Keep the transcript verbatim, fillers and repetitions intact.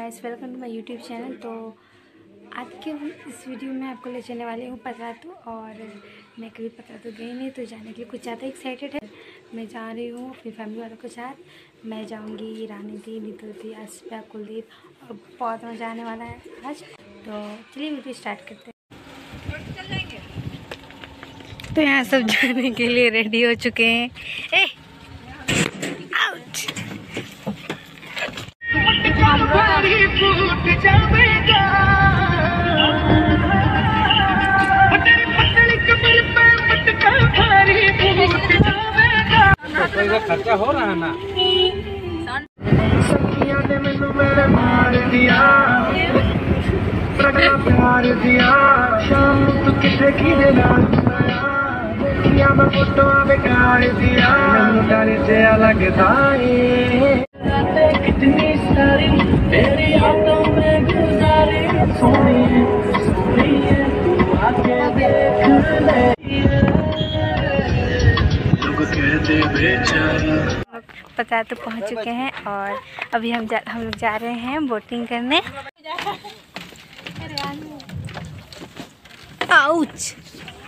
Guys, welcome to my YouTube channel. तो आज के इस वीडियो में आपको ले चलने वाली हूँ पतरातू। और मैं कभी पतरातू गई नहीं, तो जाने के लिए कुछ ज़्यादा एक्साइटेड है। मैं जा रही हूँ अपनी फैमिली वालों के साथ। मैं जाऊँगी रानी दी, नीतू दी, आसिफा, कुलदीप, और बहुत मज़ा आने वाला है आज। तो चलिए वीडियो स्टार्ट करते हैं। तो यहाँ सब जाने के लिए रेडी हो चुके हैं। ए! आउच! खर्चा हो रहा है ना। प्यार दिया शाम तू किसे की देना दिया मैं फोटो बेकार दिया डर से अलग था कितनी सारी तेरी यादों में गुजारी सोनी सोनी तू आके देख ले कहते बेचारी। पतरातू पहुँच चुके हैं और अभी हम जा हम लोग जा रहे हैं बोटिंग करने। आउच!